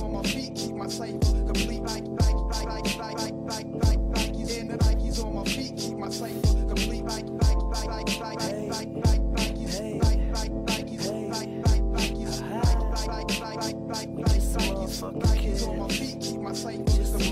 Nikes on my feet, keep my cipher complete. Nikes and the Nikes on my feet, keep my cipher complete. Nikes on my feet, keep my cipher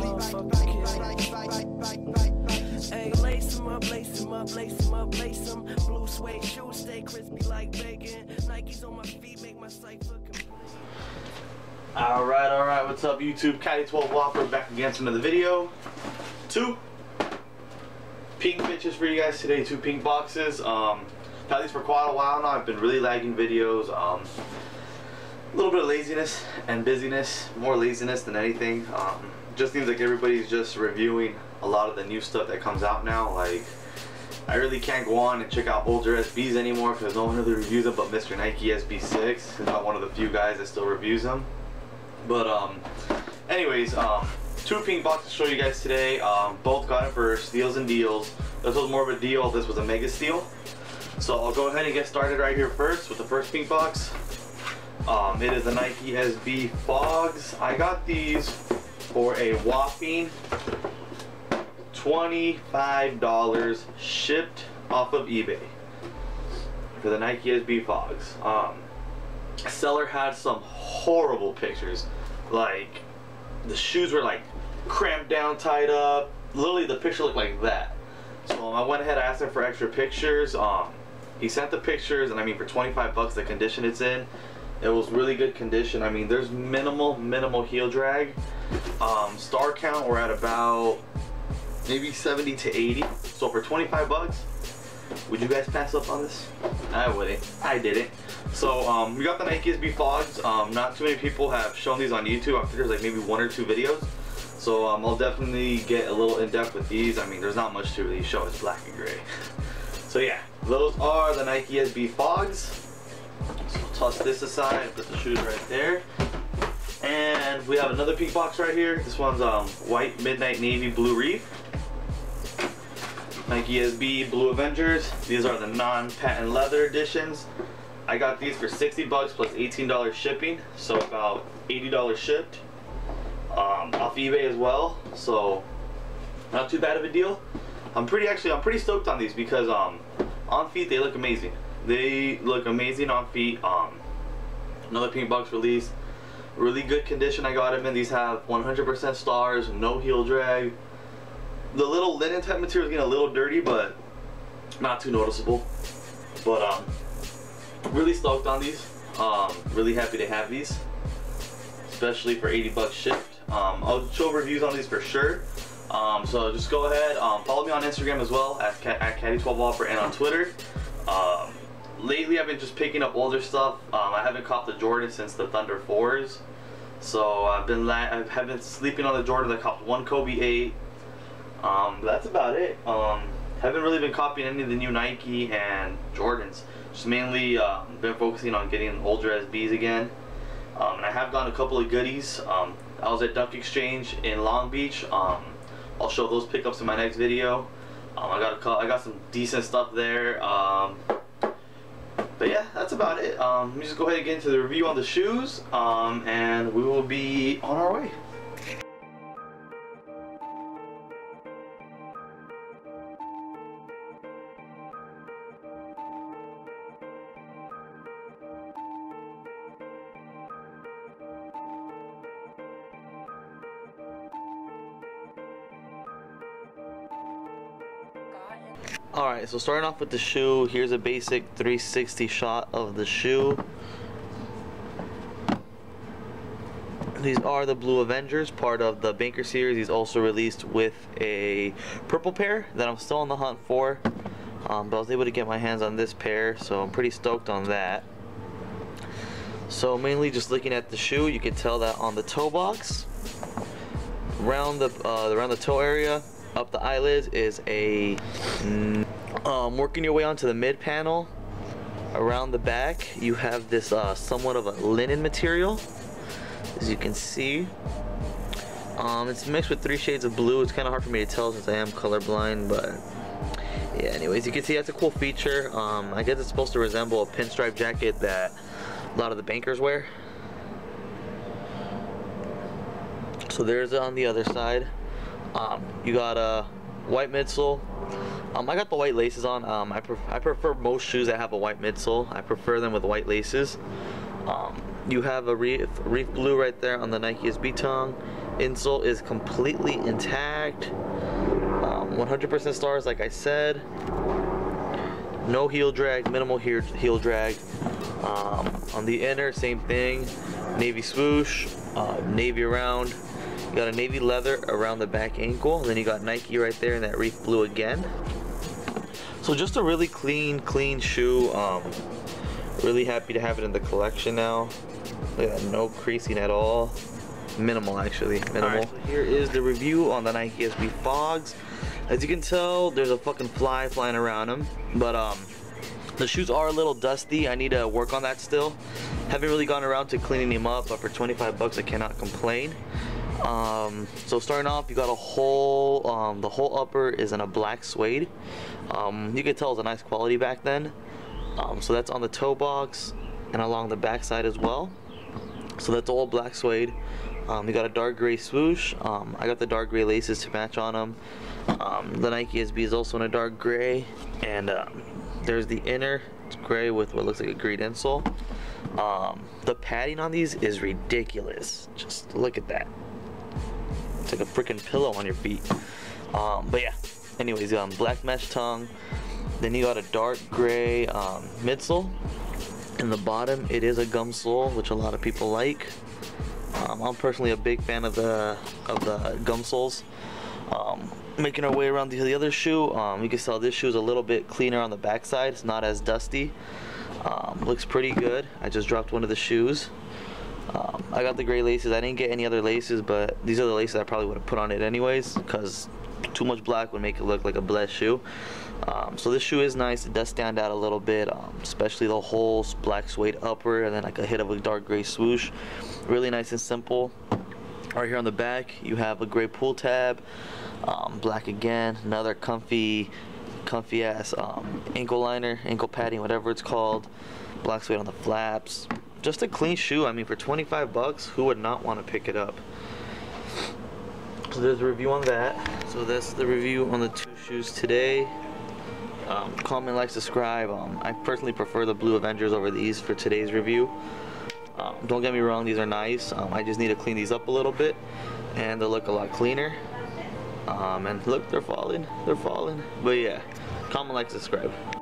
complete. Hey, lace 'em up, lace 'em up, lace 'em up, lace 'em. Blue suede shoes stay crispy like bacon. Nikes on my feet make my cipher complete. Alright, what's up YouTube? Caddy12 Whopper back again to another video. Two pink bitches for you guys today, two pink boxes. Had these for quite a while now. I've been really lagging videos. A little bit of laziness and busyness, more laziness than anything. Just seems like everybody's just reviewing a lot of the new stuff that comes out now. Like, I really can't go on and check out older SBs anymore because no one really reviews them but Mr. Nike SB6. He's not one of the few guys that still reviews them. But anyways, two pink boxes to show you guys today. Both got it for steals and deals. This was more of a deal. This was a mega steal. So I'll go ahead and get started right here first with the first pink box. It is the Nike SB Fogs. I got these for a whopping $25 shipped off of eBay for the Nike SB Fogs. Seller had some horrible pictures. Like, the shoes were like cramped down, tied up. Literally the picture looked like that. So I went ahead and asked him for extra pictures. He sent the pictures, and I mean, for 25 bucks, the condition it's in, it was really good condition. I mean, there's minimal heel drag. Star count, we're at about maybe 70 to 80. So for 25 bucks, would you guys pass up on this? I wouldn't. I didn't. So we got the Nike SB Fogs. Not too many people have shown these on YouTube. I think there's like maybe one or two videos. So I'll definitely get a little in depth with these. I mean, there's not much to really show. It's black and gray. So yeah, those are the Nike SB Fogs. So we'll toss this aside and put the shoes right there. And we have another pink box right here. This one's white midnight navy blue reef. Nike SB Blue Avengers. These are the non-patent leather editions. I got these for 60 bucks plus $18 shipping, so about $80 shipped. Off eBay as well, so not too bad of a deal. I'm pretty stoked on these because on feet they look amazing. They look amazing on feet. Another pink box release, really good condition. I got them in. These have 100% stars, no heel drag. The little linen type material is getting a little dirty, but not too noticeable. But really stoked on these. Really happy to have these, especially for 80 bucks shipped. I'll show reviews on these for sure. So just go ahead, follow me on Instagram as well at Caddy12 Whopper and on Twitter. Lately I've been just picking up older stuff. I haven't caught the Jordan since the Thunder 4s. So I've been sleeping on the Jordan. I caught one Kobe 8. That's about it. Haven't really been copying any of the new Nike and Jordans. Just mainly been focusing on getting older SBs again. And I have gotten a couple of goodies. I was at Dunk Exchange in Long Beach. I'll show those pickups in my next video. I got some decent stuff there. But yeah, that's about it. Let me just go ahead and get into the review on the shoes, and we will be on our way. Alright, so starting off with the shoe, here's a basic 360 shot of the shoe. These are the Blue Avengers, part of the Banker series. He's also released with a purple pair that I'm still on the hunt for. But I was able to get my hands on this pair, so I'm pretty stoked on that. So mainly just looking at the shoe, you can tell that on the toe box, around the toe area, up the eyelids is a working your way onto the mid panel. Around the back you have this somewhat of a linen material, as you can see. It's mixed with 3 shades of blue. It's kind of hard for me to tell since I am colorblind, but yeah, anyways, you can see that's a cool feature. I guess it's supposed to resemble a pinstripe jacket that a lot of the bankers wear. So there's it on the other side. You got a white midsole. I got the white laces on. I prefer most shoes that have a white midsole. I prefer them with white laces. You have a reef blue right there on the Nike SB tongue. Insole is completely intact. 100% stars, like I said. No heel drag, minimal heel drag. On the inner, same thing. Navy swoosh, navy around. You got a navy leather around the back ankle. Then you got Nike right there in that reef blue again. So just a really clean shoe. Really happy to have it in the collection now. Look at that, no creasing at all. Minimal, actually, minimal. Right, so here is the review on the Nike SB Fogs. As you can tell, there's a fucking fly flying around them, but the shoes are a little dusty. I need to work on that still. Haven't really gone around to cleaning them up, but for 25 bucks, I cannot complain. So starting off, you got a whole, the whole upper is in a black suede. You could tell it's a nice quality back then. So that's on the toe box and along the back side as well. So that's all black suede. You got a dark gray swoosh. I got the dark gray laces to match on them. The Nike SB is also in a dark gray, and there's the inner. It's gray with what looks like a green insole. The padding on these is ridiculous. Just look at that. It's like a freaking pillow on your feet. But yeah, anyways, black mesh tongue. Then you got a dark gray midsole. In the bottom, it is a gum sole, which a lot of people like. I'm personally a big fan of the gum soles. Making our way around the other shoe, you can tell this shoe is a little bit cleaner on the backside. It's not as dusty. Looks pretty good. I just dropped one of the shoes. I got the gray laces. I didn't get any other laces, but these are the laces I probably would have put on it anyways, because too much black would make it look like a blessed shoe. So this shoe is nice. It does stand out a little bit, especially the whole black suede upper and then like a hit of a dark gray swoosh. Really nice and simple. Right here on the back, you have a gray pull tab, black again, another comfy ass ankle liner, ankle padding, whatever it's called. Black suede on the flaps. Just a clean shoe. I mean, for 25 bucks, who would not want to pick it up? So there's a review on that. So that's the review on the two shoes today. Comment, like, subscribe. I personally prefer the Blue Avengers over these for today's review. Don't get me wrong, these are nice. I just need to clean these up a little bit, and they'll look a lot cleaner. And look, they're falling. But yeah, comment, like, subscribe.